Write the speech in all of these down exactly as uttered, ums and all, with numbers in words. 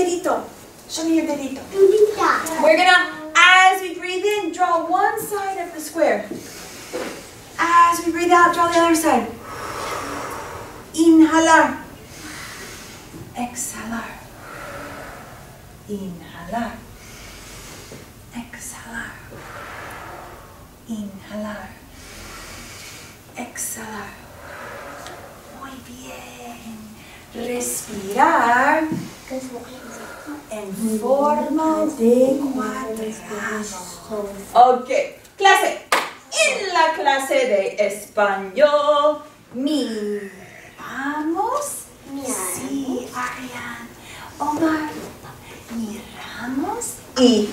dedito. Show me your dedito. We're gonna, as we breathe in, draw one side of the square. As we breathe out, draw the other side. Inhalar. Exhalar. Inhalar. Exhalar. Inhalar. Exhalar. Muy bien. Respirar en forma de cuadrado. Ok, clase. En la clase de español, miramos. Sí, Ariane. Omar, miramos y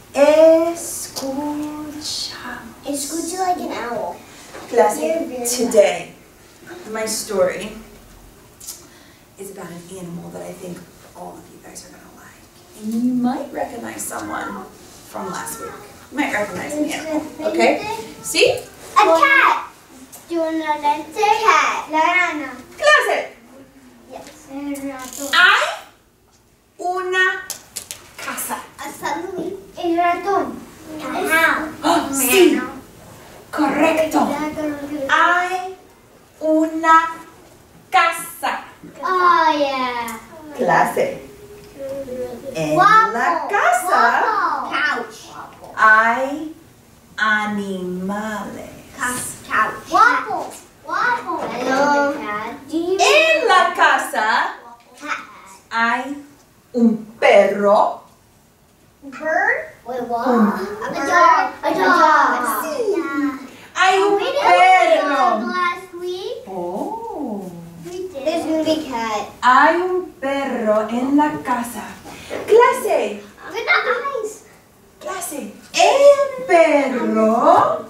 escuchamos. Escucho like an owl. Clase, today, my story is about an animal that I think all of you guys are going to like. And you might recognize someone from last week. You might recognize an animal, okay? See? A cat. Do you know that? A cat. La rana. Clase. Yes. Hay una casa. A suddenly. El ratón. Oh, sí. Correcto. Hay una casa. Oh, yeah. Clase. En Waffle. la casa Waffle. Couch. hay animales. Couch. Waffle. Waffle. Hello. Do you En la casa cat? hay un perro. Bird? Wait, what? Un- A dog. A dog. Sí. Hay un perro. Last week. Oh. There's gonna be cat. Hay un perro en la casa. Clase. With the eyes. Clase. El perro.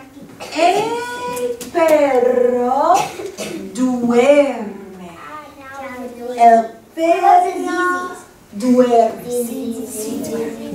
El perro duerme. El perro duerme. Sí, sí, duerme.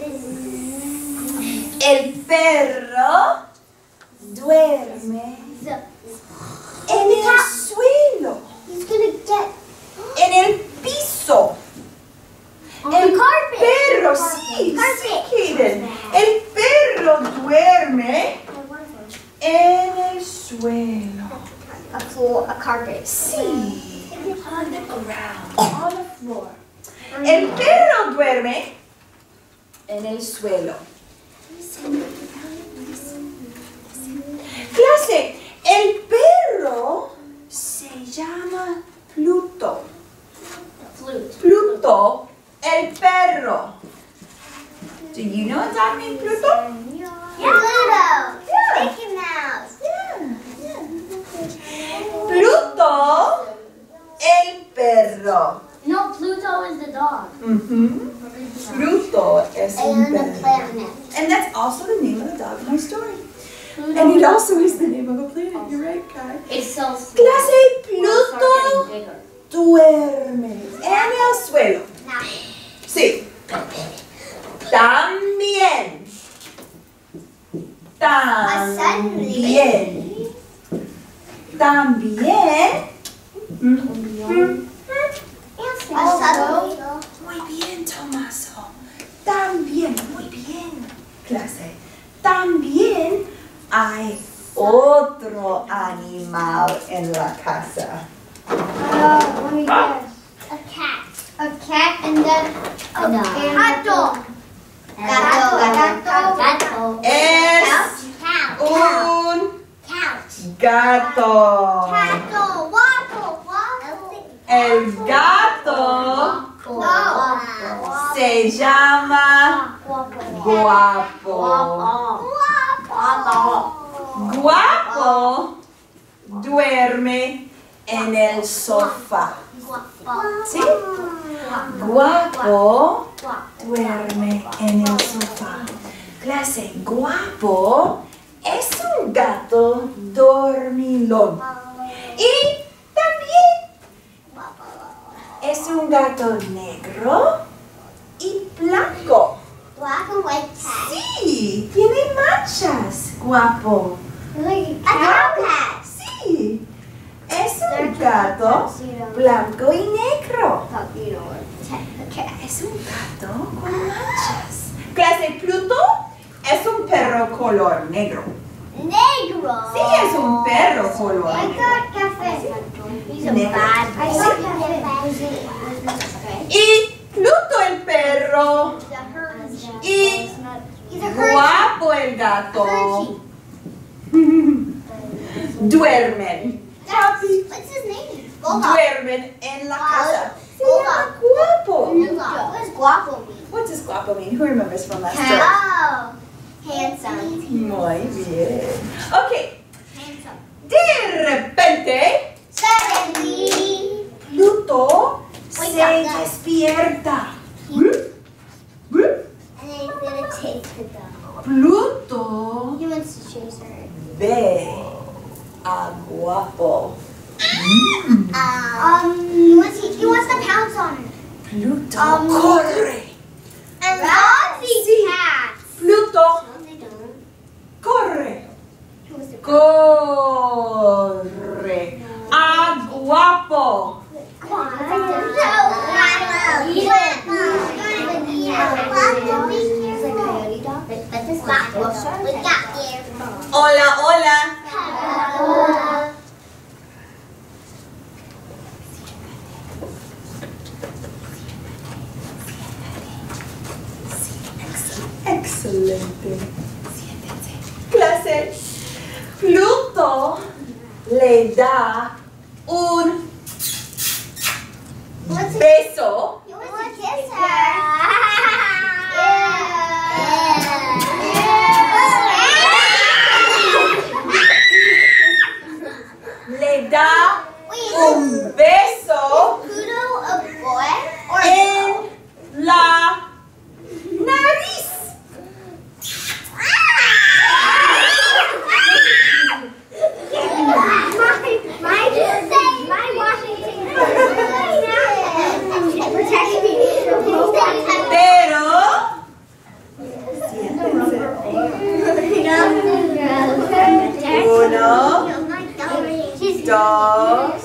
El perro duerme en el suelo, He's gonna get en el piso. on El the carpet. perro, sí, sí, Kaden. El perro duerme en el suelo. A floor, a carpet. Sí, on the ground, on the floor. El perro duerme en el suelo. Clase, el perro se llama Pluto. Flute. Pluto, el perro. Do you know a dog named Pluto? Yeah. Pluto. Yeah. Mickey Mouse. Pluto, el perro. No, Pluto is the dog. Mhm. Pluto es un And the perro. planet. And that's also the name of the dog in my story. Pluto. And it also is the name of a planet. You're right, Kai. It's so small. Clase, We'll start Pluto getting bigger. duerme en el suelo. Sí. También. También. También. Also, Muy bien, Tomaso. También, muy bien. Clase. También hay otro animal en la casa. uh, let me guess. A cat. A cat and then a gato. Gato. Gato. Gato. Es Couch. un Couch. gato. Gato. Waffle. Waffle. El gato se llama Guapo. Guapo duerme en el sofá. ¿Sí? Guapo duerme en el sofá. Clase, Guapo es un gato dormilón. Y también es un gato negro y blanco. Black and white cat. Sí, tiene manchas, Guapo. Like a cow cat. Sí, es un gato blanco y negro. Es un gato con manchas. Clase, Pluto es un perro color negro. Negro. Sí, es un perro color I negro. got café. He's a Negro. bad boy. Sí. I got café. Y Pluto el perro. Y He's a Hershey. Guapo el gato. Duermen. Papi. What's his name? Bulldog. Duermen en la casa. Se llama Bulldog. Guapo. Bulldog. What does guapo mean? What does guapo mean? Who remembers from last year? Oh, handsome. Muy bien. Ok. Handsome. De repente, Suddenly, Pluto Wake se up, guys. despierta. and then he's gonna take the dog. Pluto He wants to chase her. ve a Guapo. Um, he wants, he, he wants to pounce on her. Pluto Um, corre. And dogs Sí. eat cats. Pluto No, they don't. corre. He wants to Corre a Guapo. Hola, hola. Excelente. Clase. Pluto le da un beso le da un beso en la nariz. Pero uno, dos,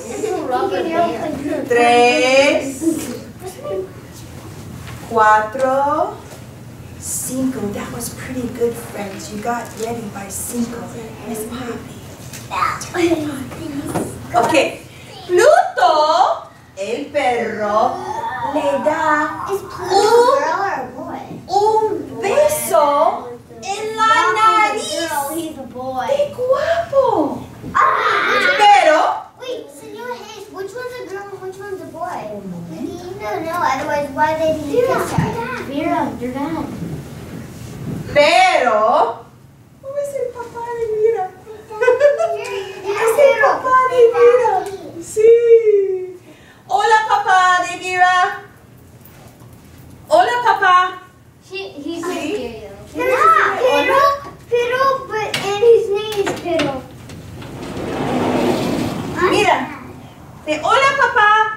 tres, cuatro, cinco. That was pretty good, friends. You got ready by cinco. Miss Poppy. Okay. Pluto, el perro, le da un beso en la nariz He's a boy. de Guapo. Ah! Pero Wait, Senor Hayes, which one's a girl and which one's a boy? No, no, otherwise why they didn't kiss her? Vera, you're dad. Pero, ¿cómo es el papá de Mira? Es el Pero, papá de Mira. Sí. Hola, papá de Mira. Hola, papá. She, he's Sí. Yeah, Pero, Pero, but, and his name is Pero. Mira. De hola, papá.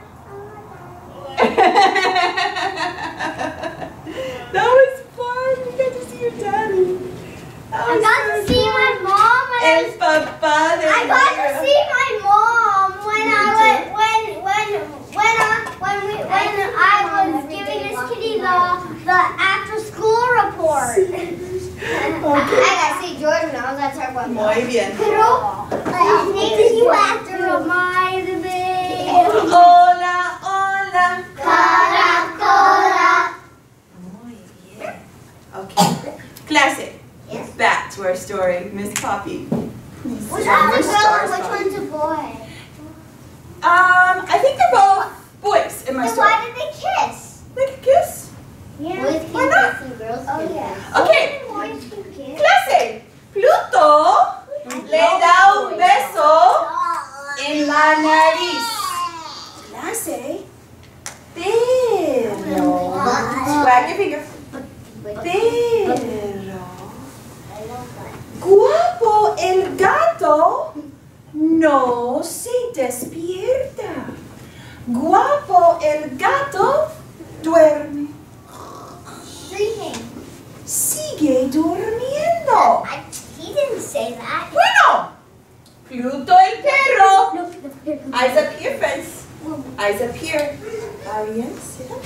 That was fun. You got to see your daddy. That I was got so to see fun. my mom and I El papá de I got to Mira. see my mom when I went when when when I when we when I was giving this kitty the the after school report. I, I got to see George when I was at Starbucks. Muy bien. Pero his name is you have to remind me. Hola, hola. Caracola. Muy bien. Okay. Clase. Yes. Back to our story. Miss Poppy. Please Which sit on one's a your girl star and which spot. one's a boy? Um, I think they're both boys in my Then story. why did they kiss? Like a kiss? Yeah. Boys can Why not? kiss and girls oh, yeah. Okay. Boys can kiss. Clase. Pluto le da un beso en la nariz. Clase. Pero. Wag your finger. Pero. Guapo el gato no se despierta. Guapo el gato duerme. Sleeping. Sigue durmiendo. I, he didn't say that. Bueno, Pluto el perro. Eyes up here, friends. Eyes up here. Ariel, sit up.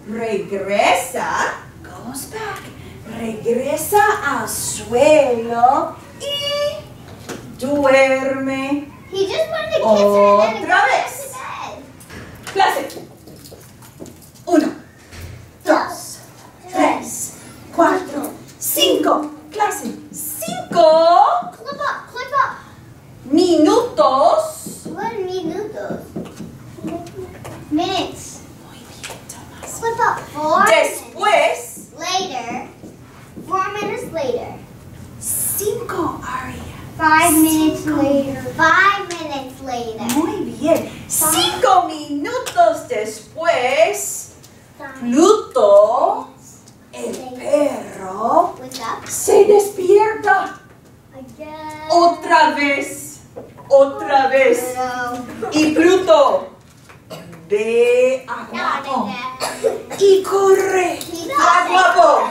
regresa, goes back, regresa al suelo y duerme. He just wanted to kiss her and then Otra go vez. back to bed. Clase. Uno, dos, tres, cuatro, cinco. Clase. Cinco Clip up, clip up. minutos. What minutos? Minutes. Muy bien, Tomás. Clip up. Four Después, minutes later. Four minutes later. cinco, Aria. Five minutes Cinco. later. Five minutes later. Muy bien. Cinco minutos después, Pluto, el perro, Wake up. se despierta. Again. Otra vez. Otra vez. Y Pluto ve a Guapo y corre a Guapo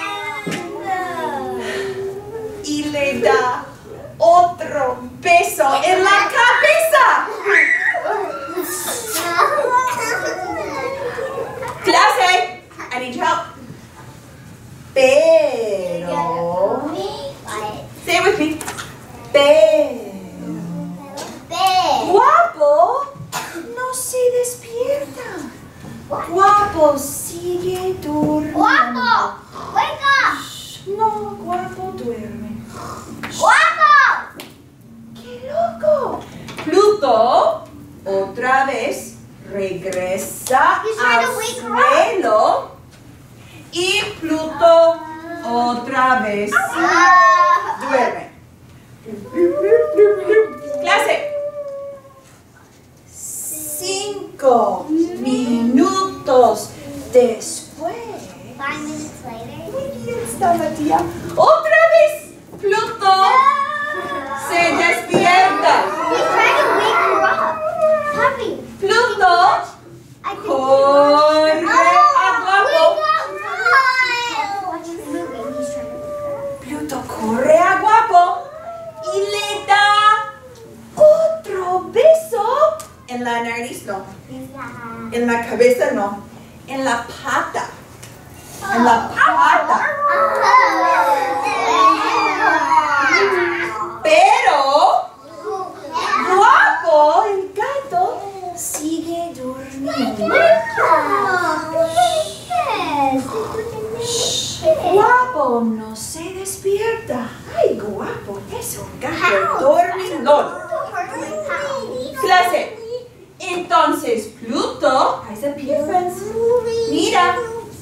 y le da otro beso en la cabeza. Clase, I need your help. Pero, stay with me. Pero, Guapo no se despierta. Guapo sigue durmiendo. Guapo! Wake up! No, Guapo duerme. Guapo! ¡Qué loco! Pluto otra vez regresa He's trying al to wake her up. suelo y Pluto otra vez Ah. duerme. Clase. Cinco minutos después. Five minutes later. Muy bien está la tía. Otra vez Pluto se despierta. He's trying to wake her up. Puppy. Pluto I can corre a Guapo. Watch him moving. He's trying to wake her up. Pluto corre a Guapo y le da otro beso en la nariz, no, en la cabeza, no, en la pata, en la pata. Pero Guapo, el gato, sigue durmiendo. Guapo no se despierta. Ay, Guapo es un gato dormidor. Clase. Entonces, Pluto, eyes up here, friends. Mira,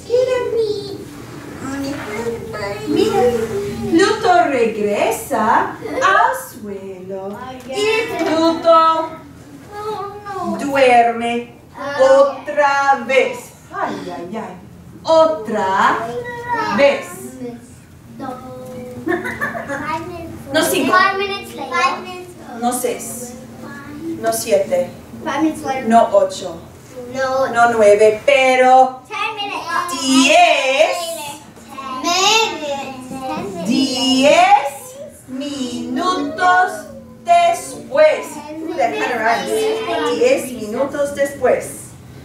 mira. Pluto regresa al suelo y Pluto duerme otra vez. Ay, ay, ay. Otra vez. No cinco. Five minutes later. Five minutes. No seis. No siete. Five minutes later. No ocho. No. No nueve. Pero Ten minutes. diez. Minutes. Diez minutos después. Ooh, that kind of rhymes. Diez minutos después.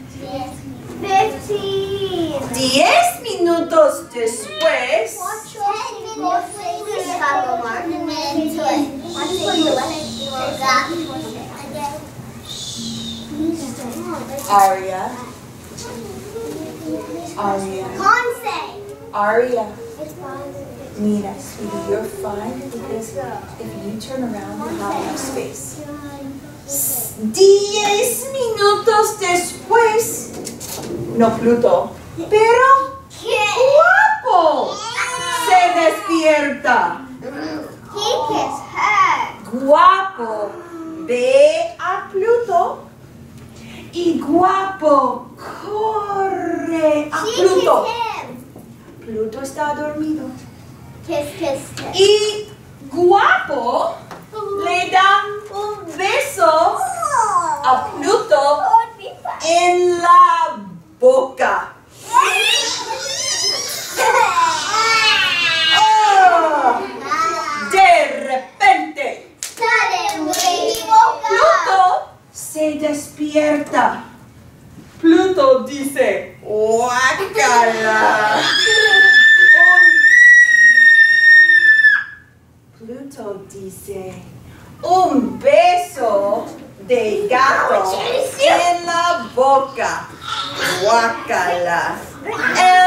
Fifteen. Diez minutos después. Aria. Aria. Aria. Mira, sweetie, you're fine because if you turn around, you'll have enough space. Diez minutos después. No, Pluto. Pero Guapo se despierta. He kissed her. Guapo ve a Pluto y Guapo corre a She Pluto. kissed him. Pluto está dormido. Kiss, kiss, kiss. Y Guapo le da un beso a Pluto en la boca. ¡Oh! De repente, Pluto se despierta. Pluto dice, Guácala. Pluto dice, un beso de gato en la boca. Guácala. El